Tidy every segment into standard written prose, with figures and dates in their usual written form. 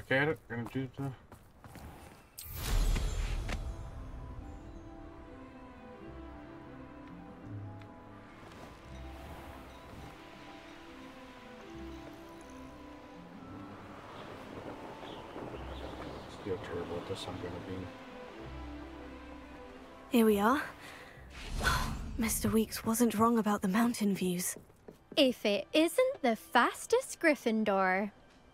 back at it. Gonna do the... See how terrible at this I'm gonna be. Here we are. Mr. Weeks wasn't wrong about the mountain views. If it isn't the fastest Gryffindor.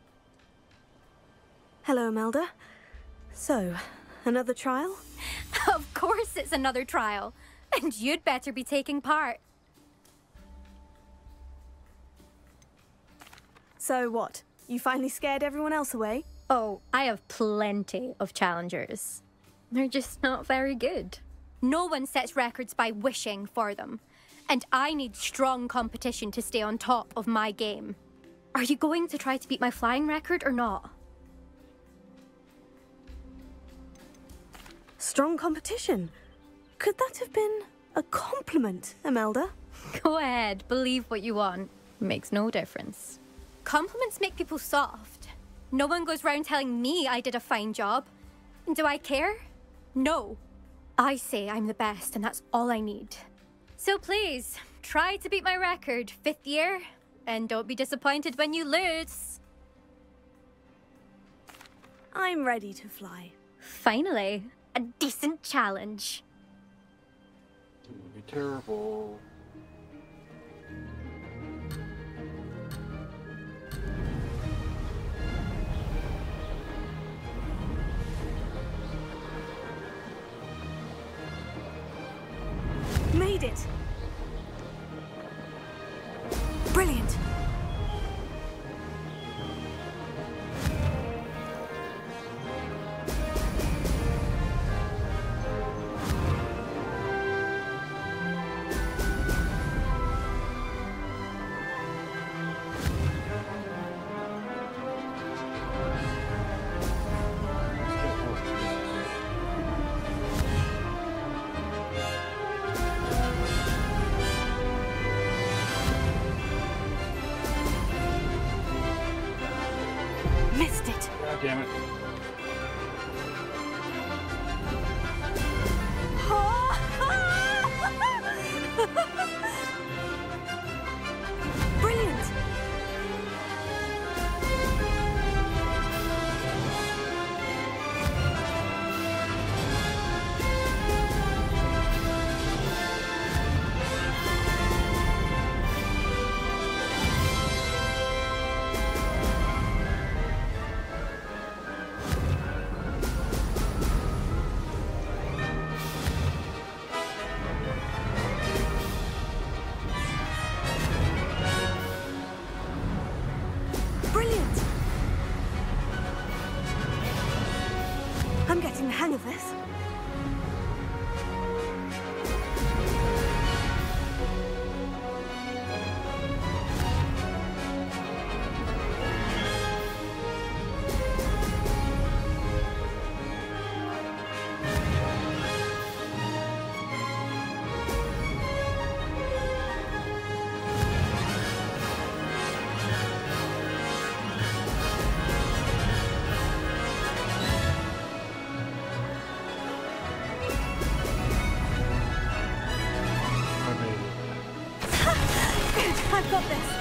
Hello, Imelda. So, another trial? Of course it's another trial. And you'd better be taking part. So what? You finally scared everyone else away? Oh, I have plenty of challengers. They're just not very good. No one sets records by wishing for them. And I need strong competition to stay on top of my game. Are you going to try to beat my flying record or not? Strong competition? Could that have been a compliment, Imelda? Go ahead, believe what you want. Makes no difference. Compliments make people soft. No one goes round telling me I did a fine job. Do I care? No. I say I'm the best and that's all I need. So please, try to beat my record, 5th year, and don't be disappointed when you lose. I'm ready to fly. Finally, a decent challenge. It would be terrible. Made it! Brilliant! Missed it! God damn it. Brilliant! Brilliant! I'm getting the hang of this. I've got this.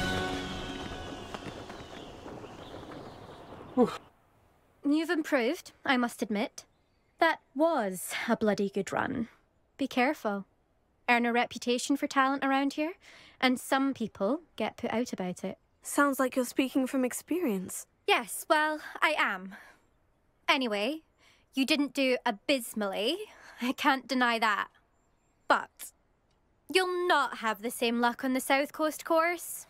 You've improved, I must admit. That was a bloody good run. Be careful. Earn a reputation for talent around here, and some people get put out about it. Sounds like you're speaking from experience. Yes, well, I am. Anyway, you didn't do abysmally. I can't deny that. But you'll not have the same luck on the South Coast course.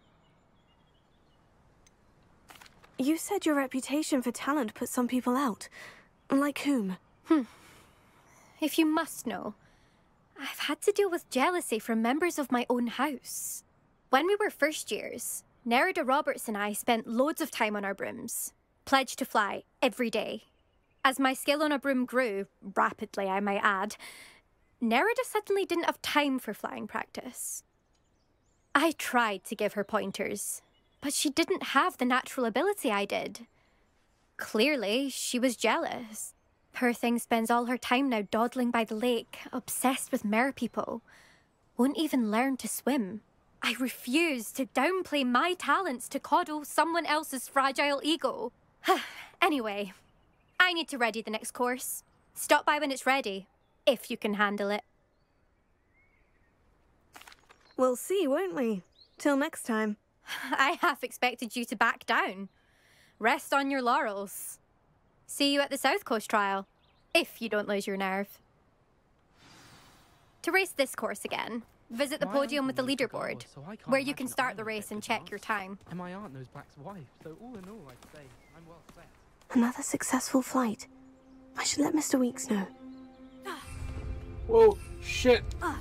You said your reputation for talent put some people out. Like whom? If you must know, I've had to deal with jealousy from members of my own house. When we were first years, Nerida Roberts and I spent loads of time on our brooms, pledged to fly every day. As my skill on a broom grew, rapidly I might add, Nerida suddenly didn't have time for flying practice. I tried to give her pointers, but she didn't have the natural ability I did. Clearly, she was jealous. Poor thing spends all her time now dawdling by the lake, obsessed with merpeople. Won't even learn to swim. I refuse to downplay my talents to coddle someone else's fragile ego. Anyway, I need to ready the next course. Stop by when it's ready, if you can handle it. We'll see, won't we? Till next time. I half expected you to back down. Rest on your laurels. See you at the South Coast trial, if you don't lose your nerve. To race this course again, visit the podium with the leaderboard, where you can start the race and check your time. And my aunt knows Black's wife, so all in all, I'd say I'm well set. Another successful flight. I should let Mr. Weeks know. Whoa, shit!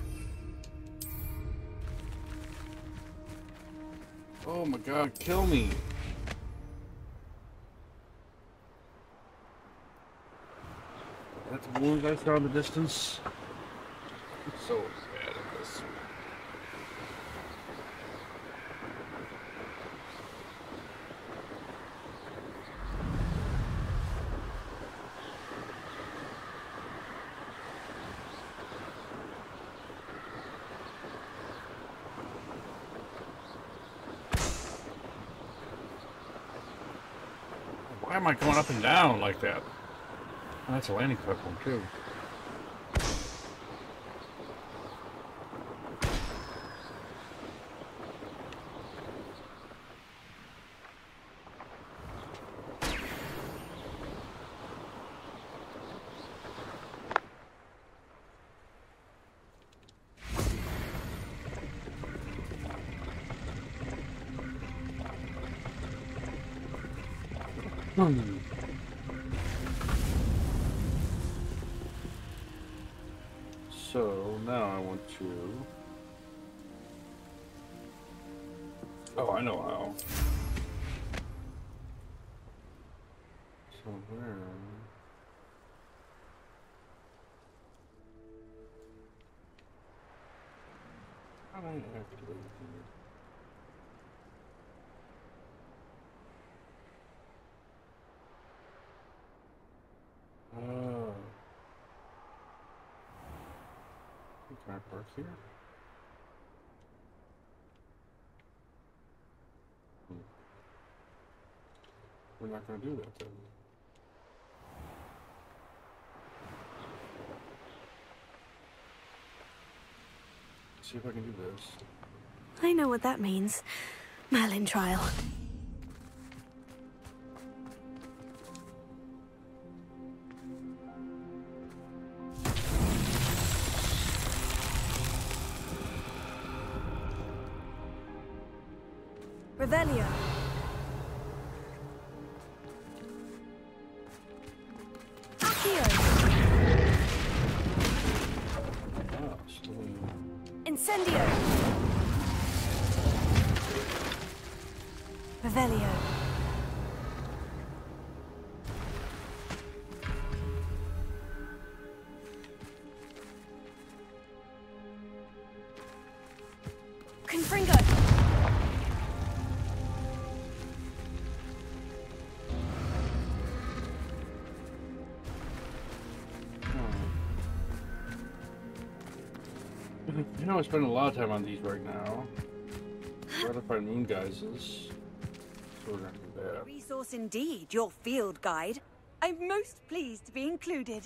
Oh my god, kill me! That's the wound I saw in the distance. I'm so bad at this. Why am I going up and down like that? Oh, that's a landing platform too. So now I want to. Oh, I know how. So where? How do I activate it? Oh. Can I park here? We're not going to do that then. Let's see if I can do this. I know what that means. Merlin trial. Revelio. Accio. Oh, still. Incendio. Revelio. Confringo. You know, I spend a lot of time on these right now. I'd rather find moon geysers. So we're gonna do that. Resource indeed, your field guide. I'm most pleased to be included.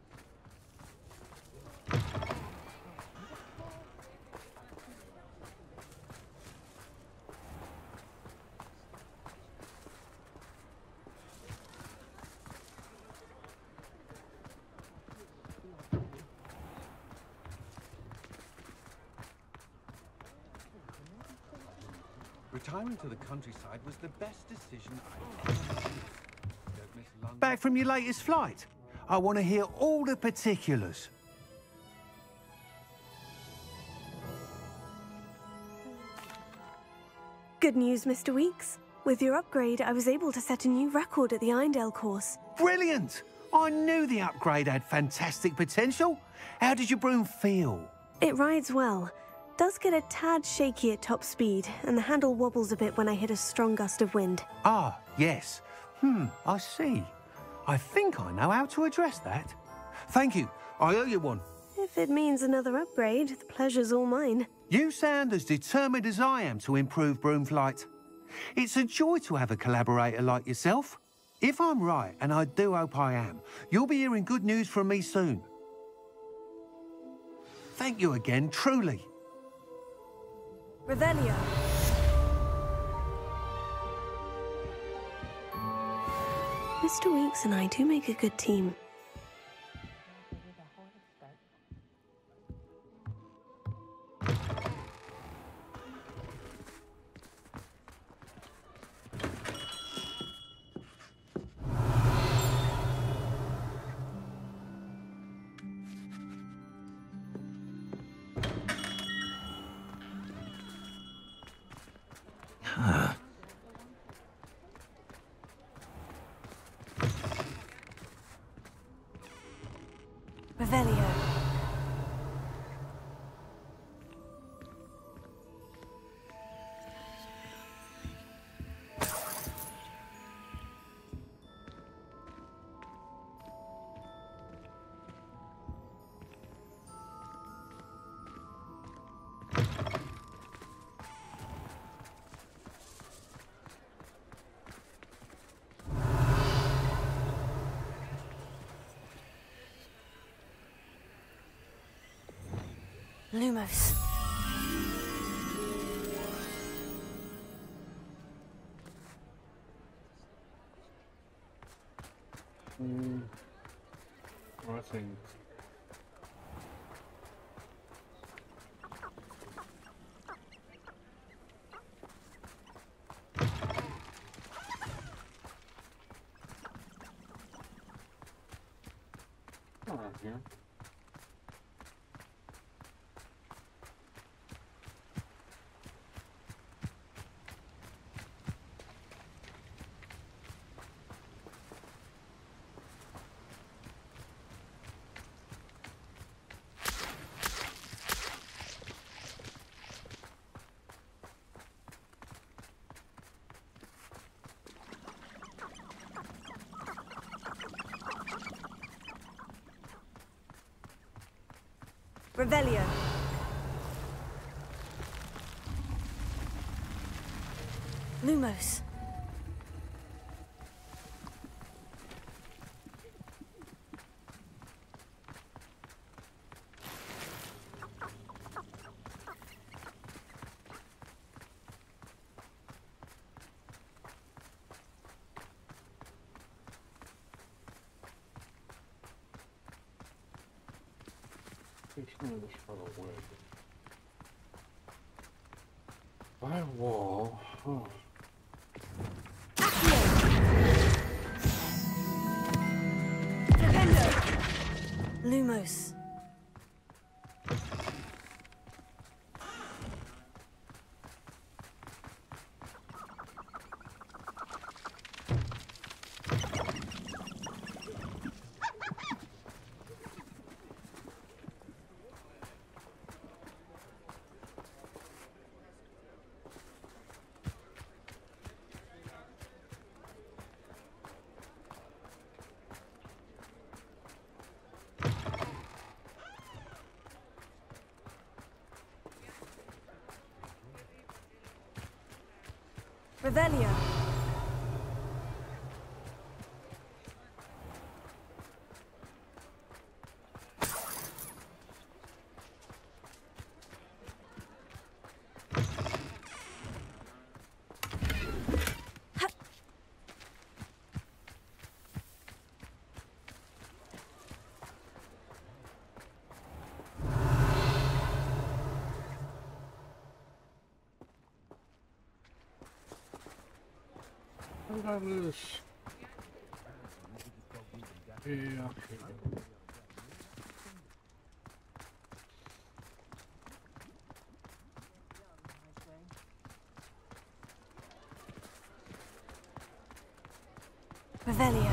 Retiring to the countryside was the best decision I've ever made. Don't miss London. Back from your latest flight? I want to hear all the particulars. Good news, Mr. Weeks. With your upgrade, I was able to set a new record at the Irondale course. Brilliant! I knew the upgrade had fantastic potential. How did your broom feel? It rides well. Does get a tad shaky at top speed, and the handle wobbles a bit when I hit a strong gust of wind. Ah, yes. I see. I think I know how to address that. Thank you. I owe you one. If it means another upgrade, the pleasure's all mine. You sound as determined as I am to improve broom flight. It's a joy to have a collaborator like yourself. If I'm right, and I do hope I am, you'll be hearing good news from me soon. Thank you again, truly. Revelio. Mr. Weeks and I do make a good team. Revelio. Lumos. I think. Around here. Revelio. Lumos. It's going this far away. By a wall. Oh. Lumos. Revelio. How did I lose? Yeah, okay. Revelio.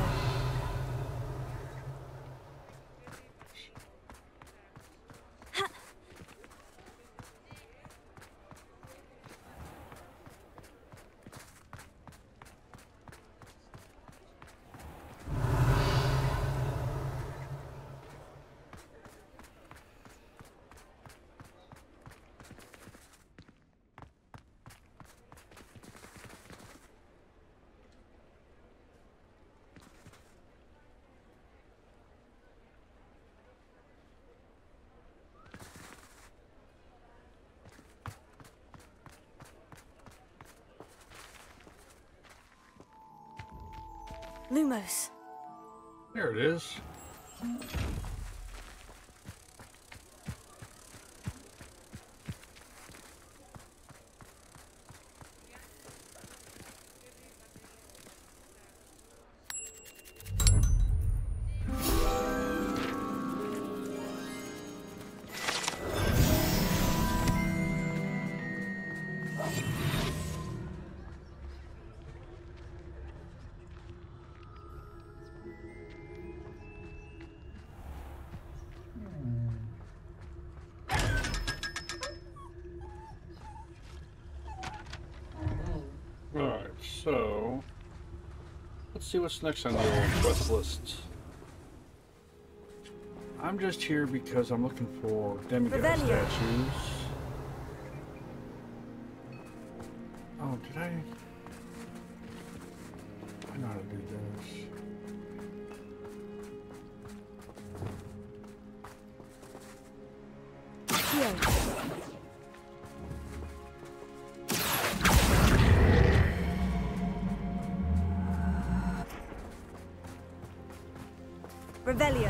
Lumos. There it is. Alright, so let's see what's next on the old quest list. I'm just here because I'm looking for demigod statues. Oh, did I know how to do this. Here. Revelio.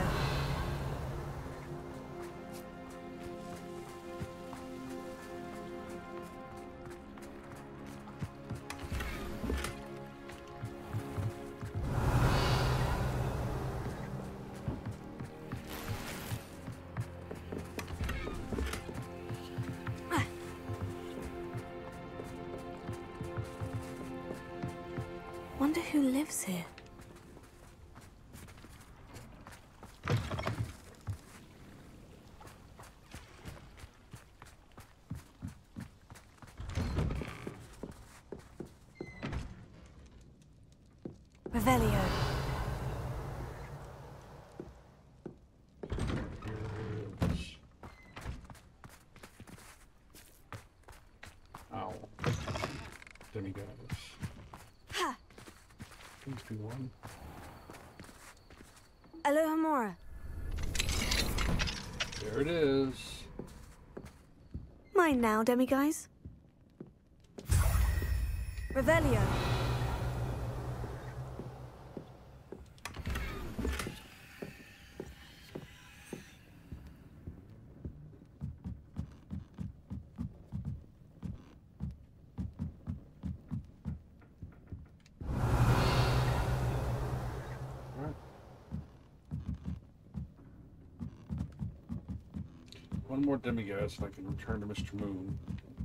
Wonder who lives here. Revelio. Ow. Demigods. Ha! Please be one. Alohomora. There it is. Mine now, demiguys. Revelio. One more demigod so I can return to Mr. Moon.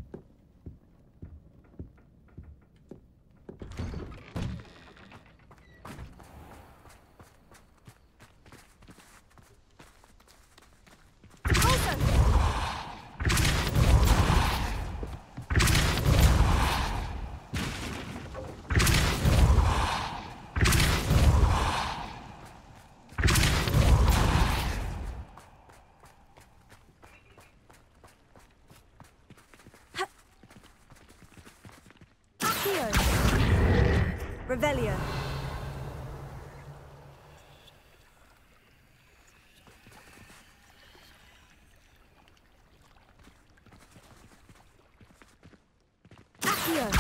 Revelio. Accio.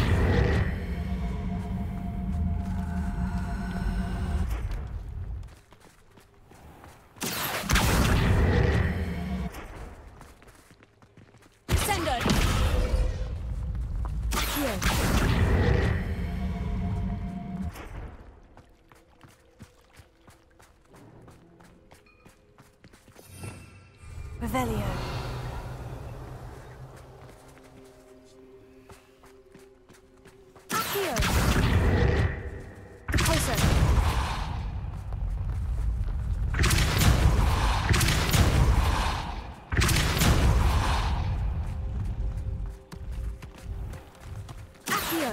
Sendo. Accio. Revelio. Accio. Deposer. Accio.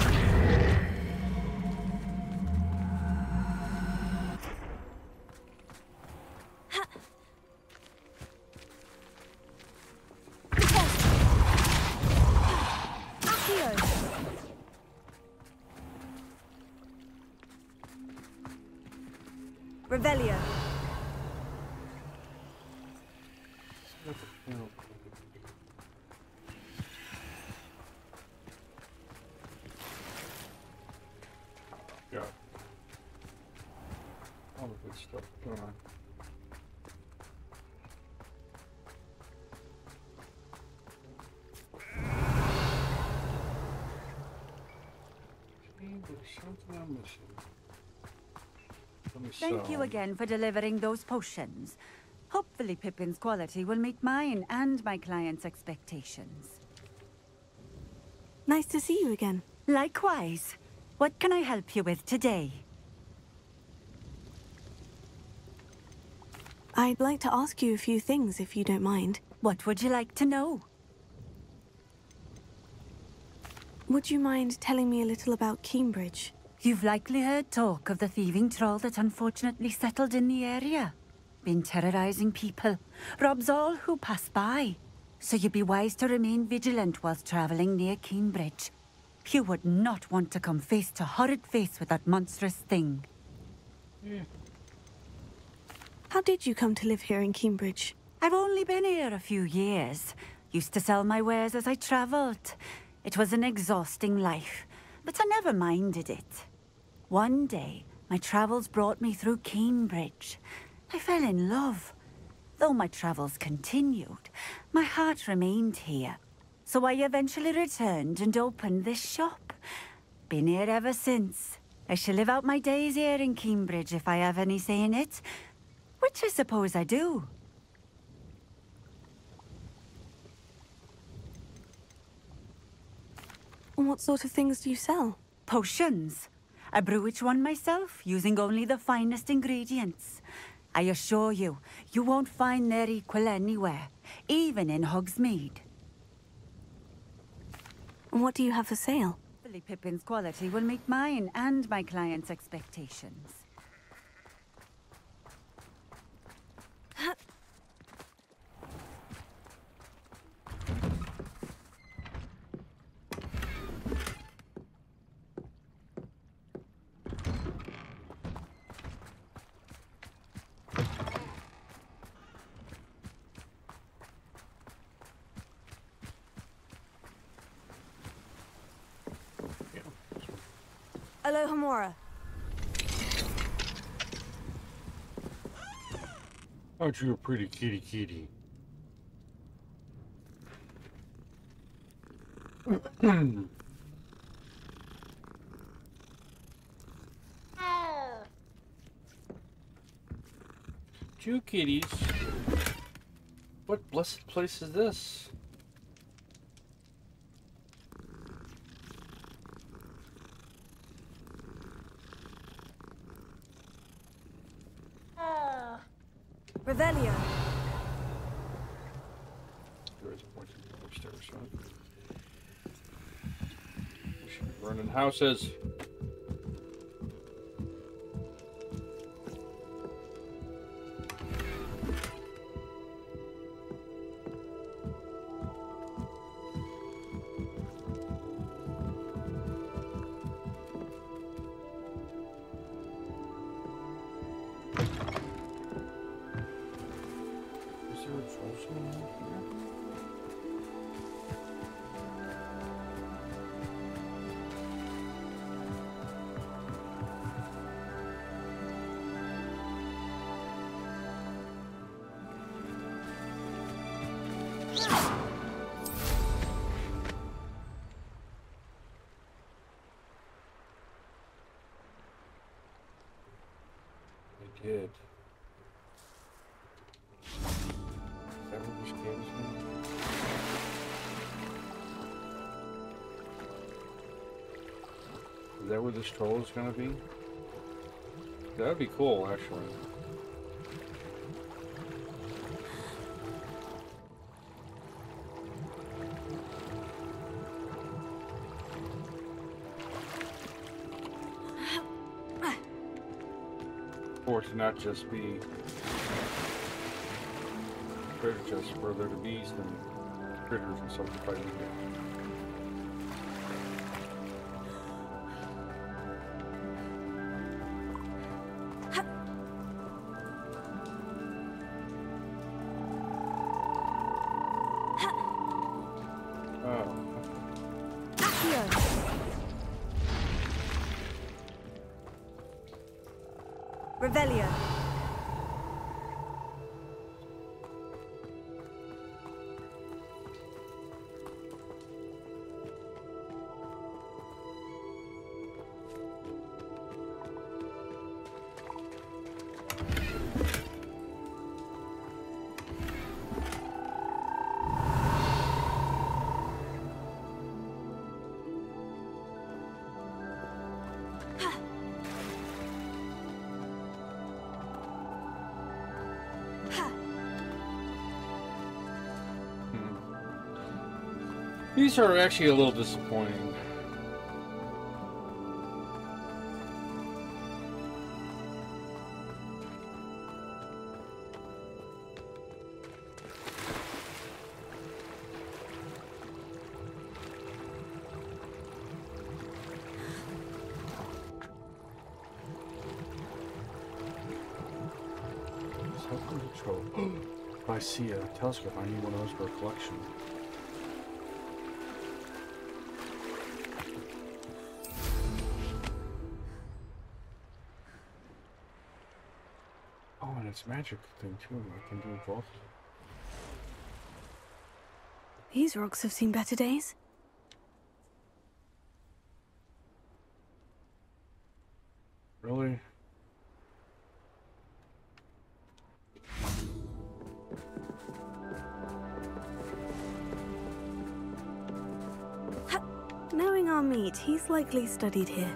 Revelio. Yeah. stuff going on. See, there's something I'm missing. Let me Thank you sell. again for delivering those potions. Hopefully Pippin's quality will meet mine and my client's expectations. Nice to see you again. Likewise. What can I help you with today? I'd like to ask you a few things, if you don't mind. What would you like to know? Would you mind telling me a little about Cambridge? You've likely heard talk of the thieving troll that unfortunately settled in the area. Been terrorizing people, robs all who pass by. So you'd be wise to remain vigilant whilst traveling near Cambridge. You would not want to come face to horrid face with that monstrous thing. Yeah. How did you come to live here in Cambridge? I've only been here a few years. Used to sell my wares as I travelled. It was an exhausting life, but I never minded it. One day, my travels brought me through Cambridge. I fell in love. Though my travels continued, my heart remained here. So I eventually returned and opened this shop. Been here ever since. I shall live out my days here in Cambridge if I have any say in it. Which I suppose I do. And what sort of things do you sell? Potions. I brew each one myself, using only the finest ingredients. I assure you, you won't find their equal anywhere, even in Hogsmeade. And what do you have for sale? Hopefully Pippin's quality will meet mine and my client's expectations. Aloha Mora. Aren't you a pretty kitty? Two kitties. What blessed place is this? Revelio. There is a point upstairs, huh? We should be burning houses. Did. Is that where this game's going? Is that where this troll is going to be? That would be cool, actually. For it to not just be treasure chests, for there to be some critters and stuff to fight with. Revelio. These are actually a little disappointing. I see a telescope. I need one of those for a collection. Oh, and it's magic thing too. I can do both. These rocks have seen better days. Really? Knowing our meat, he's likely studied here.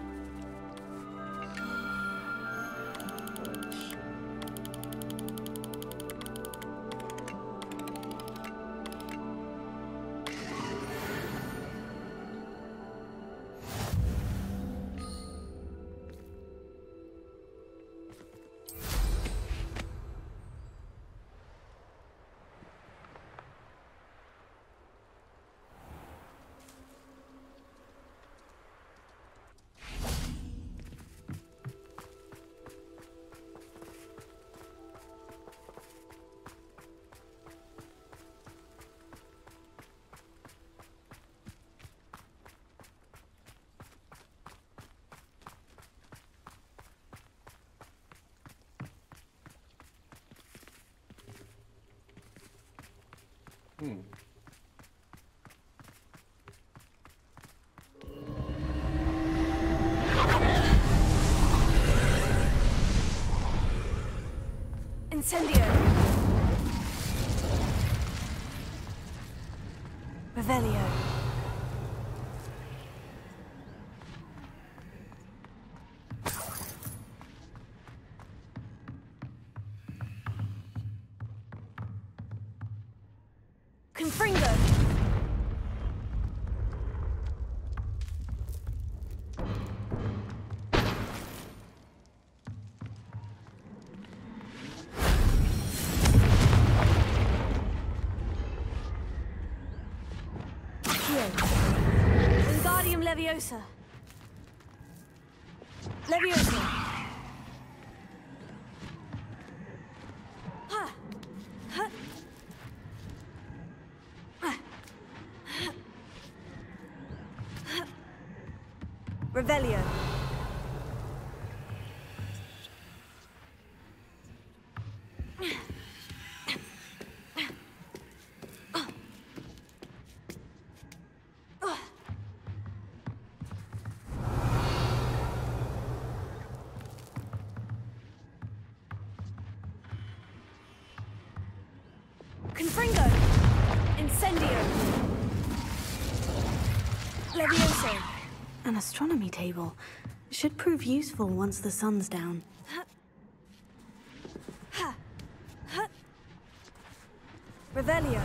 Incendio! Revelio. Confringo! Wingardium Leviosa. Leviosa. Ha. Ha. Ha. Ha. Revelio. Confringo! Incendio! Levioso! An astronomy table. Should prove useful once the sun's down. Ha! Ha! Revelio!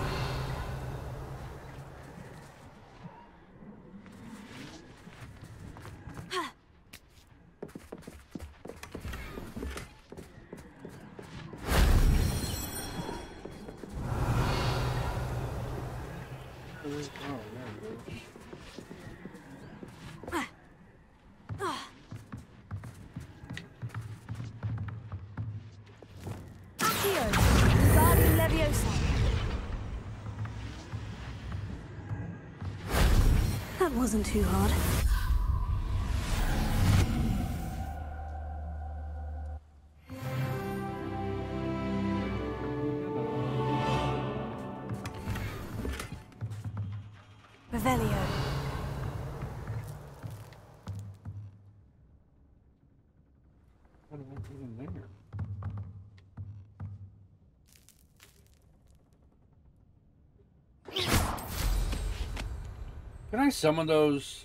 Ha! Accio! Wingardium Leviosa! That wasn't too hard. Revelio. What am I doing there? Can I summon those?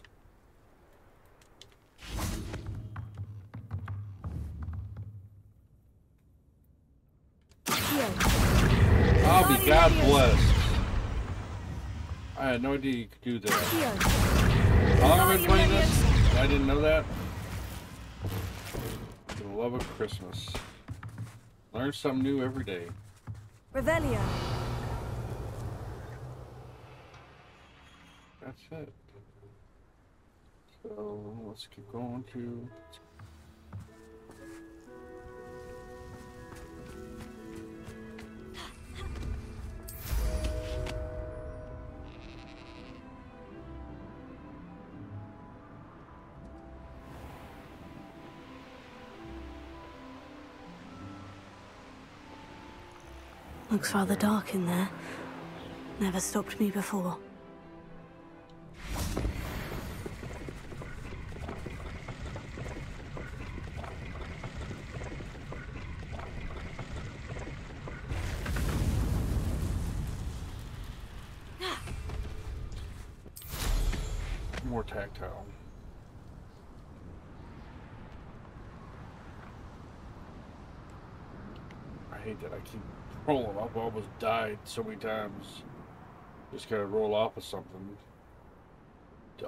I'll be God blessed. I I had no idea you could do that. How long have I been playing this? I didn't know that. For the love of Christmas. Learn something new every day. Revelio. That's it. So let's keep going to. Looks rather dark in there. Never stopped me before. More tactile. I hate that I keep rolling up. I almost died so many times. Just gotta roll off of something. Dumb.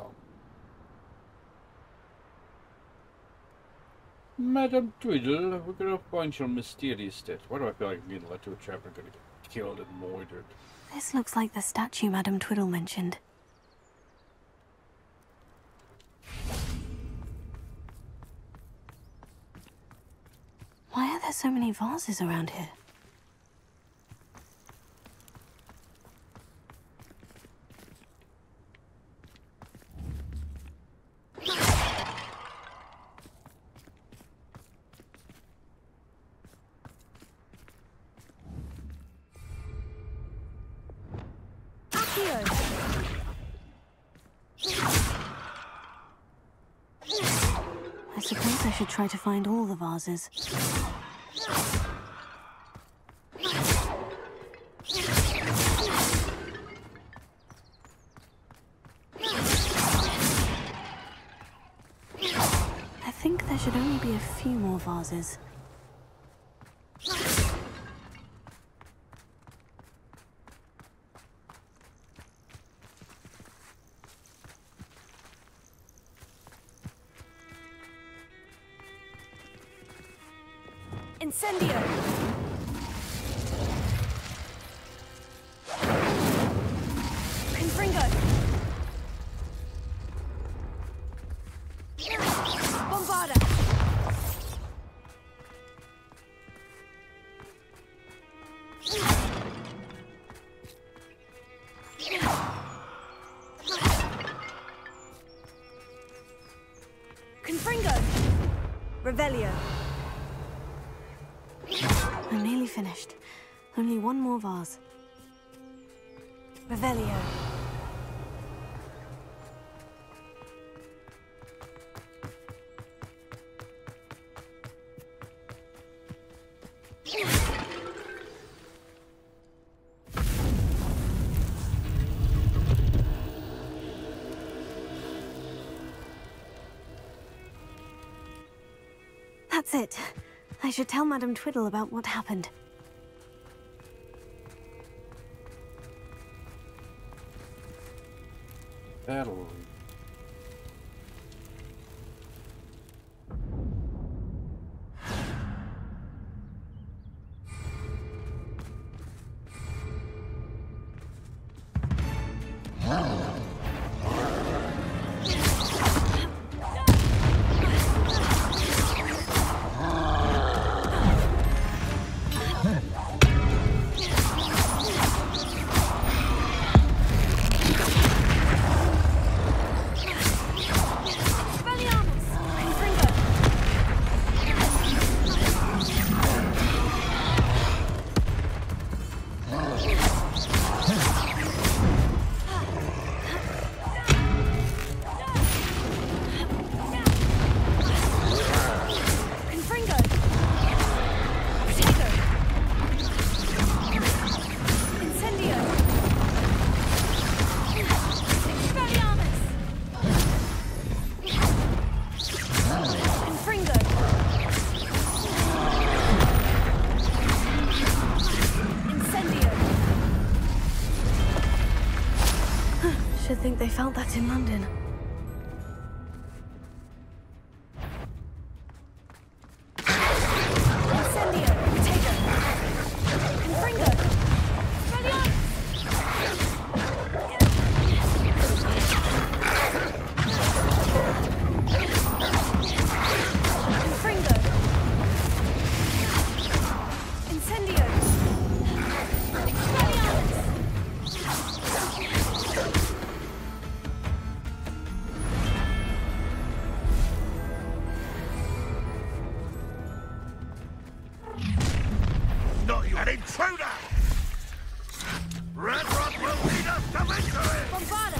Madam Twiddle, we're gonna find some mysterious steps. Why do I feel like I'm getting led to a trap and gonna get killed and murdered? This looks like the statue Madam Twiddle mentioned. Why are there so many vases around here? I suppose I should try to find all the vases. I think there should only be a few more vases. Incendio! Confringo! Bombarda! Confringo! Revelio! I'm nearly finished. Only one more vase. Revelio. That's it. I should tell Madam Twiddle about what happened. Battle. that in London. Incendio! Potato! Confringo! Confringo! Incendio! Not you, an intruder! Red Rock will lead us to victory! Bombarda!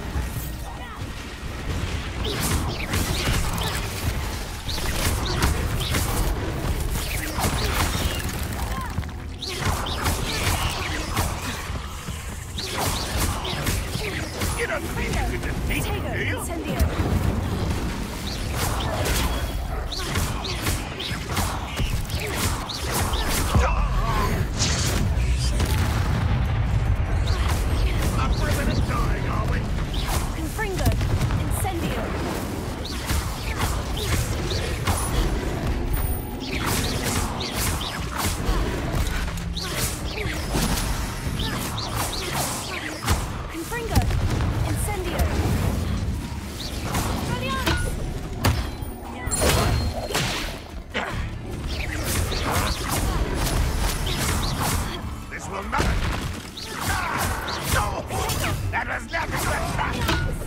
You don't think you could defeat me, do you? Incendio! Up for a minute dying, are we? Confringo! Incendio! Confringo! Incendio! This will not... No! That was nothing but practice!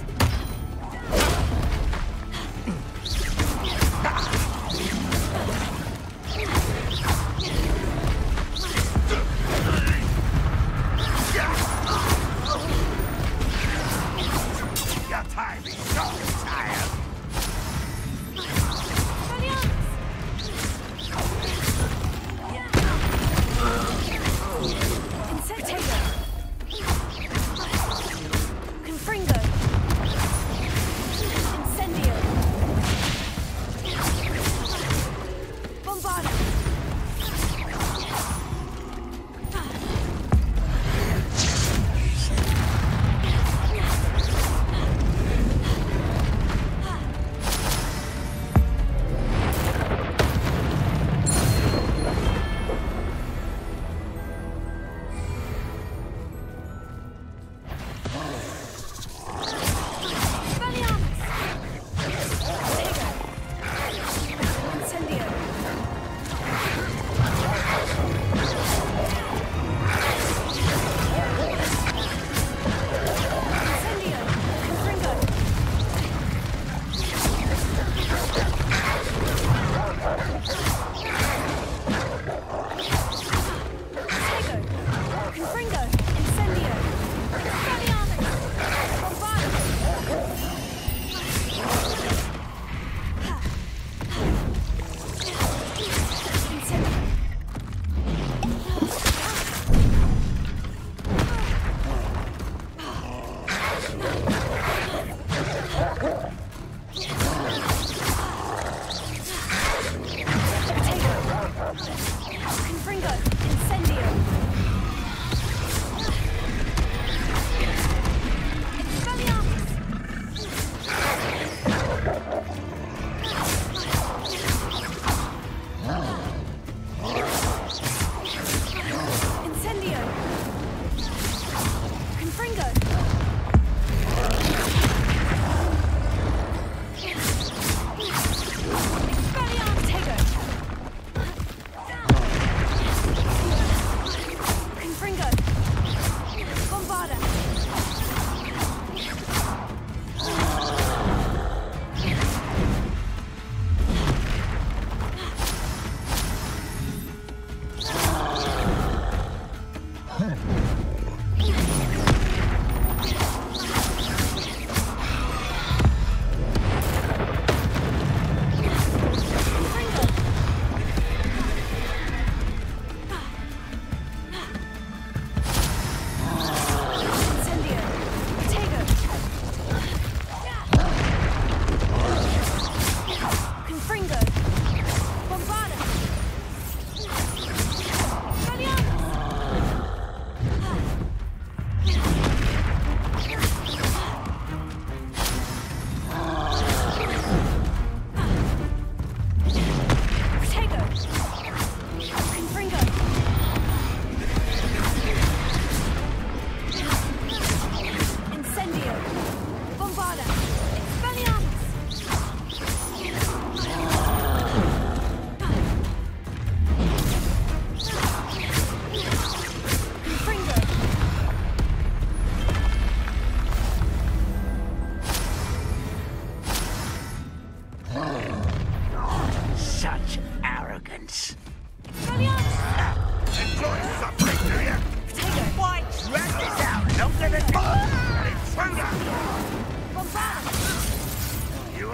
Your time is so tired! Potato! Confringo! Incendio! Bombarda!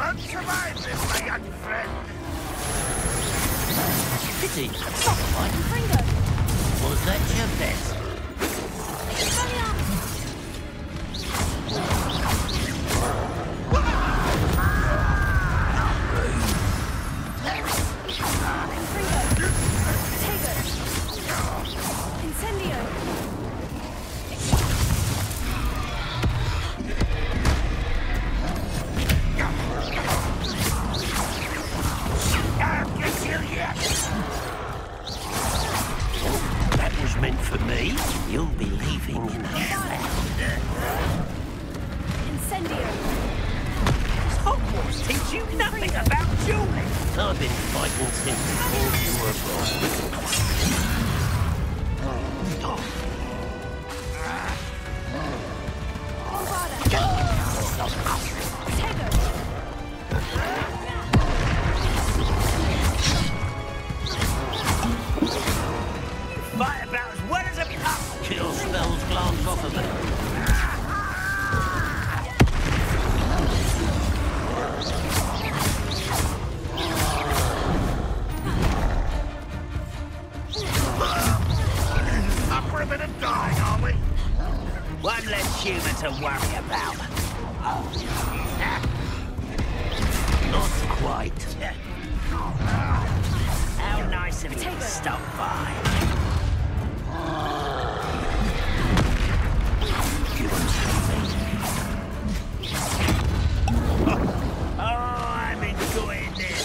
won't survive this, my young friend. Pity. Not quite. Fringo! Was that your best? Meant for me, you'll be leaving in a shroud. Incendio! Does Hogwarts teach you nothing about dueling? I've been fighting since before you were born. Fight about as well as a pup. Kill spells glance off of it. Up for a bit of dying, are we? One less human to worry about. Not quite. How nice of you to stop by. Oh, I'm enjoying this.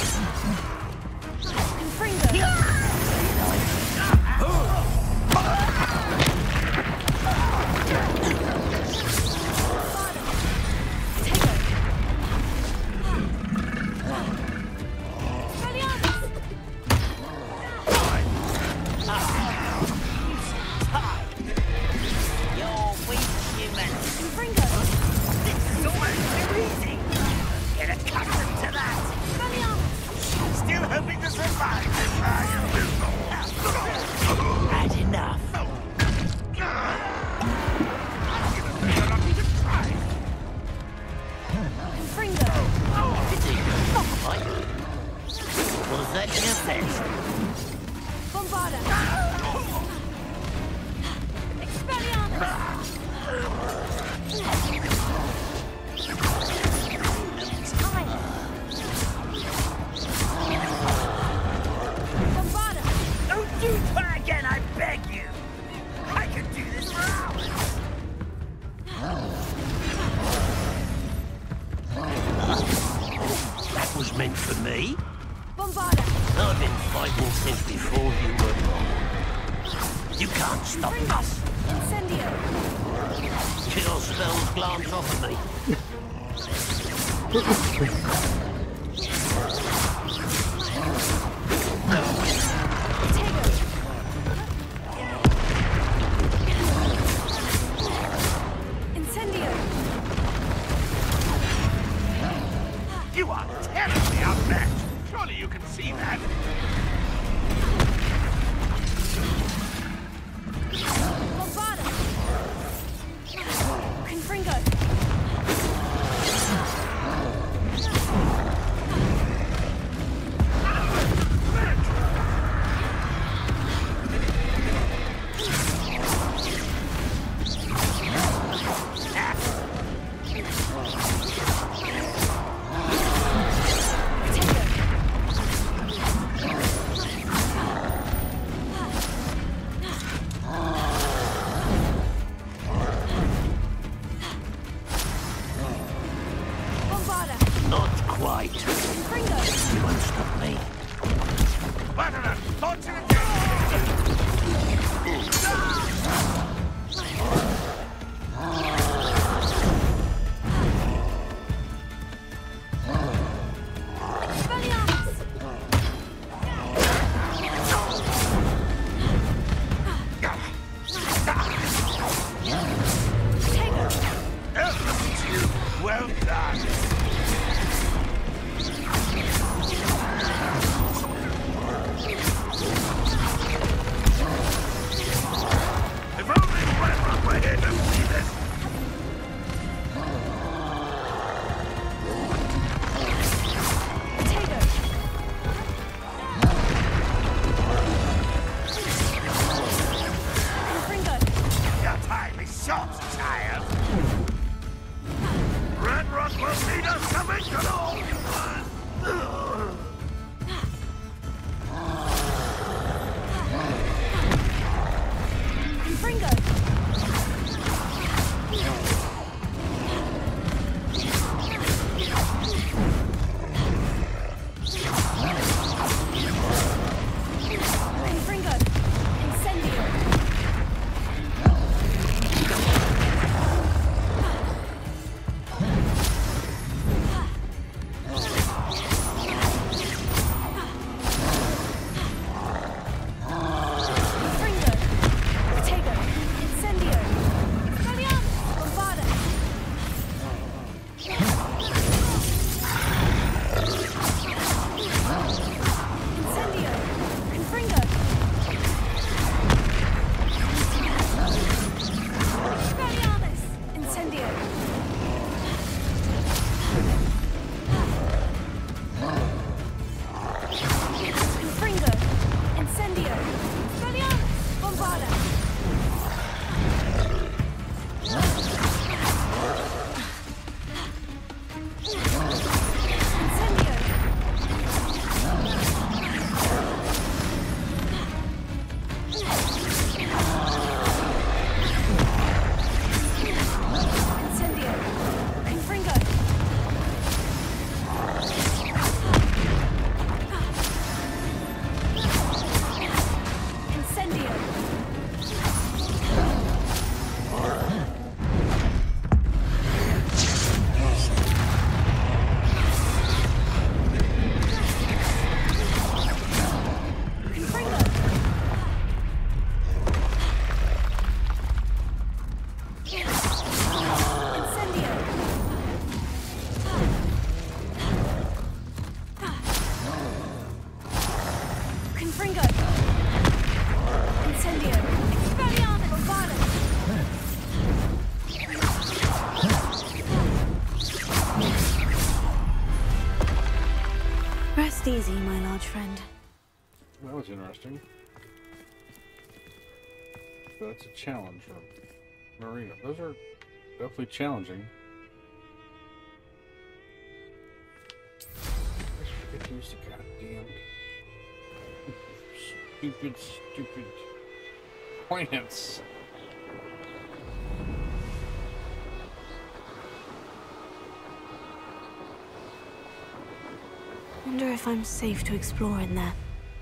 Meant for me? Bombarda! I've been fighting since before you were born. You can't stop us. Incendio! Kill spells glance off of me. Incendio! You are terribly outmatched. Surely you can see that. Bombarda! Confringo! Rest easy, my large friend. That was interesting. So that's a challenge for Marina. Those are definitely challenging. I forget to use the goddamn stupid plants. Wonder if I'm safe to explore in there.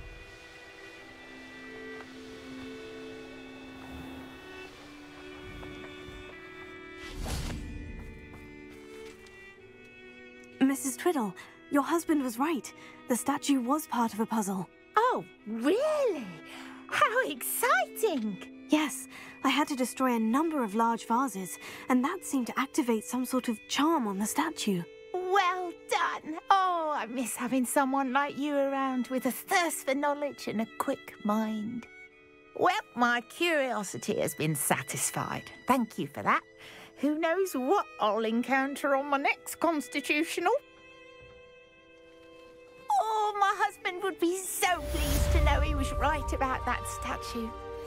Mrs. Twiddle, your husband was right. The statue was part of a puzzle. Oh, really? How exciting! Yes, I had to destroy a number of large vases, and that seemed to activate some sort of charm on the statue. Well done! Oh, I miss having someone like you around with a thirst for knowledge and a quick mind. Well, my curiosity has been satisfied. Thank you for that. Who knows what I'll encounter on my next constitutional? Oh, my husband would be so pleased to know he was right about that statue.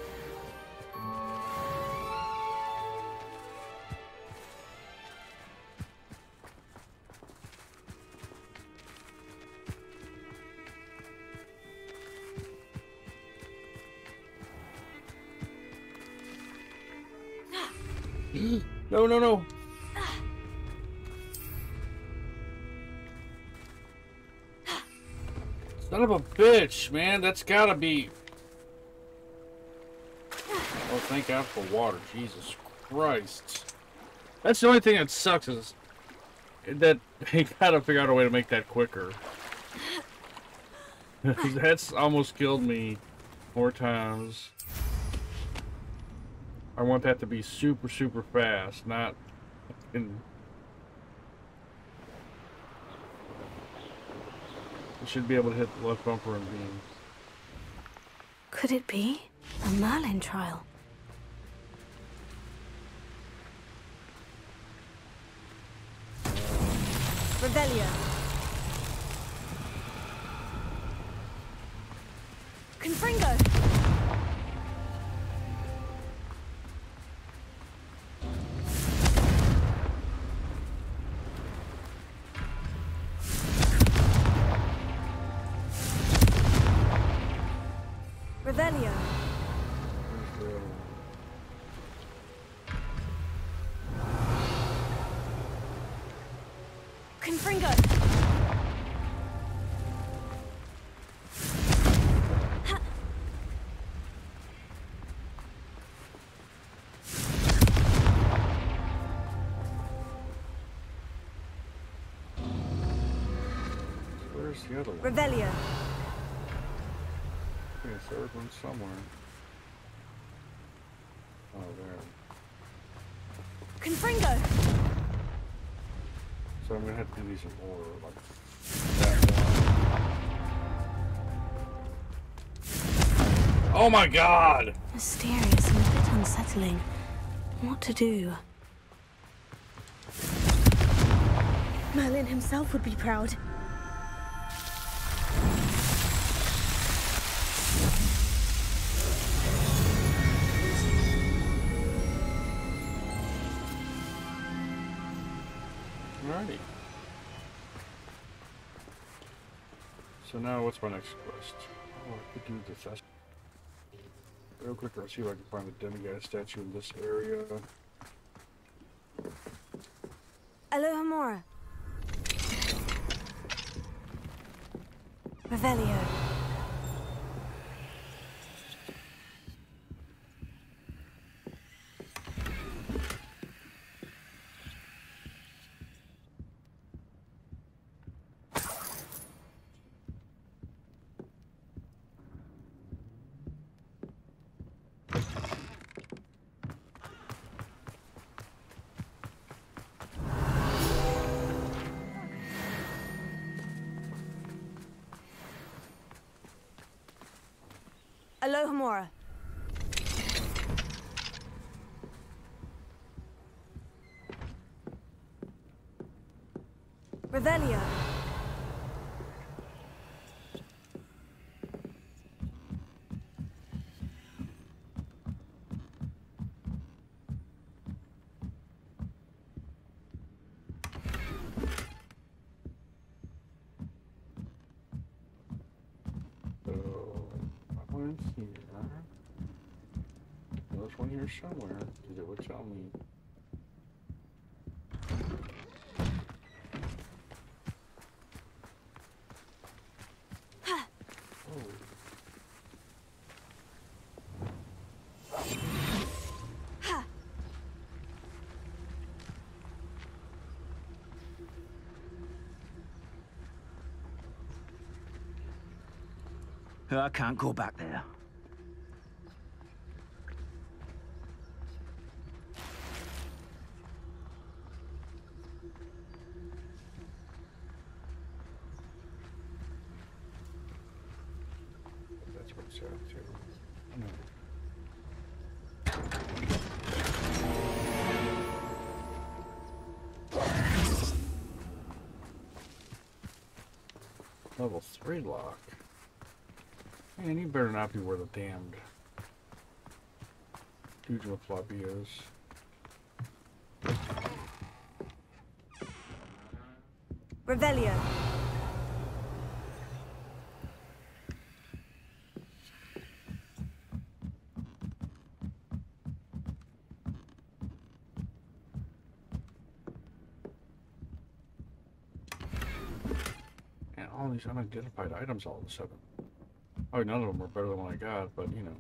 No, no, no. Son of a bitch, man. That's gotta be... Oh, thank God for water. Jesus Christ. That's the only thing that sucks is that they gotta figure out a way to make that quicker. That's almost killed me more times. I want that to be super, super fast, not in... I should be able to hit the left bumper and beam. Could it be a Merlin trial? Revelio. Confringo! Revelio. Confringo. Where's the other one? Revelio. There's a third one somewhere. Oh, there. Confringo. So I'm gonna have to do these in order, like that one. Oh my God! Mysterious and a bit unsettling. What to do? Merlin himself would be proud. Alrighty. So now, what's my next quest? Oh, I could do the fest. Real quick, I'll see if I can find the demigod statue in this area. Aloha Mora. Revelio. Aloha Mora. Revelio. There's one here somewhere, because it would tell me. I can't go back there. That's what it's at too. No. Level 3 lock. Man, you better not be where the damned dudes with floppy is. Revelio. And all these unidentified items all of a sudden. Oh, none of them were better than what I got, but you know.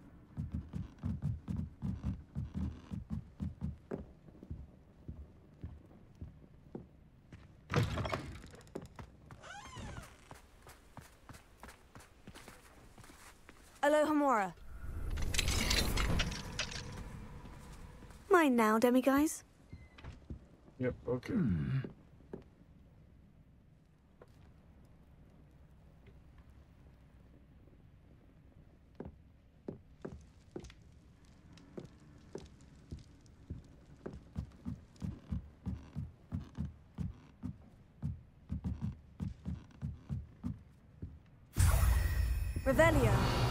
Aloha Mora. Mine now, demiguys. Yep, okay. Revelio.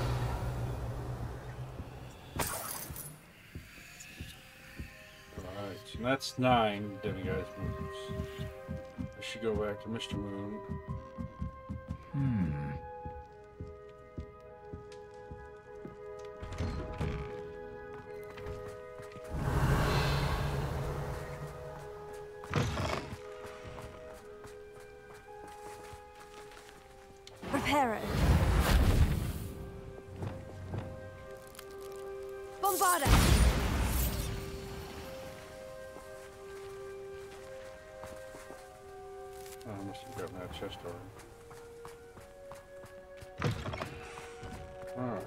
Alright, so that's 9 demigods moves. I should go back to Mr. Moon. Reparo. Bombarda. I must have gotten that chest already. Alright.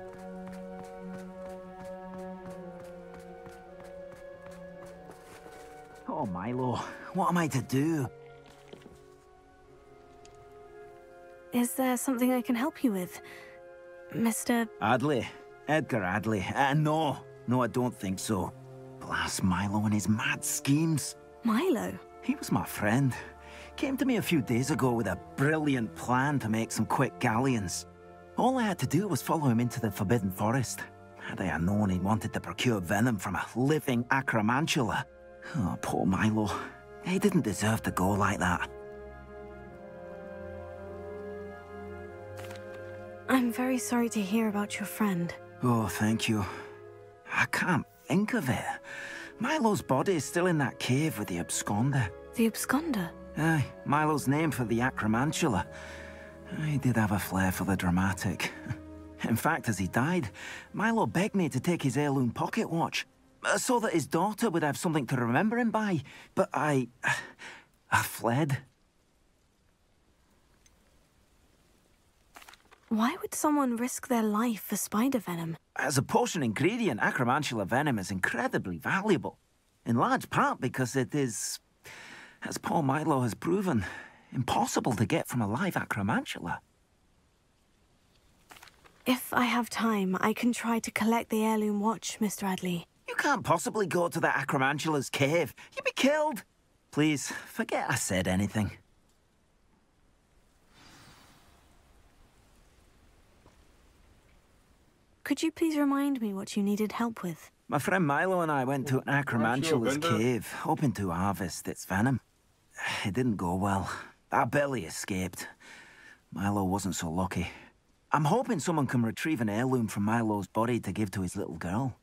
Oh, Milo, what am I to do? Is there something I can help you with, Mr. Adley. Edgar Adley. No, I don't think so. Blast Milo and his mad schemes. Milo? He was my friend. Came to me a few days ago with a brilliant plan to make some quick galleons. All I had to do was follow him into the Forbidden Forest. Had I known he wanted to procure venom from a living acromantula. Oh, poor Milo. He didn't deserve to go like that. I'm very sorry to hear about your friend. Oh, thank you. I can't think of it. Milo's body is still in that cave with the absconder. The absconder? Aye, Milo's name for the acromantula. He did have a flair for the dramatic. In fact, as he died, Milo begged me to take his heirloom pocket watch, so that his daughter would have something to remember him by. But I fled. Why would someone risk their life for spider venom? As a potion ingredient, acromantula venom is incredibly valuable. In large part because it is, as poor Milo has proven, impossible to get from a live acromantula. If I have time, I can try to collect the heirloom watch, Mr. Adley. You can't possibly go to the acromantula's cave. You'd be killed. Please, forget I said anything. Could you please remind me what you needed help with? My friend Milo and I went to an acromantula's vendor? cave, hoping to harvest its venom. It didn't go well. I barely escaped. Milo wasn't so lucky. I'm hoping someone can retrieve an heirloom from Milo's body to give to his little girl.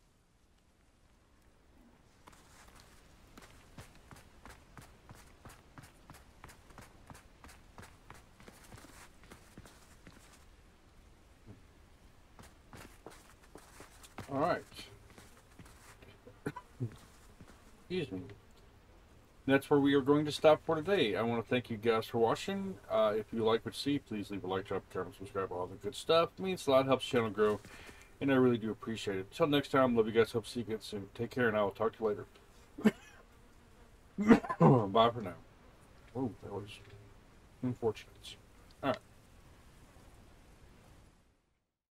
All right. Excuse me. That's where we are going to stop for today. I want to thank you guys for watching. If you like what you see, please leave a like, drop a comment, subscribe, all the good stuff. It means a lot, helps the channel grow, and I really do appreciate it. Until next time, love you guys. Hope to see you again soon. Take care, and I will talk to you later. Bye for now. Oh, that was unfortunate. All right.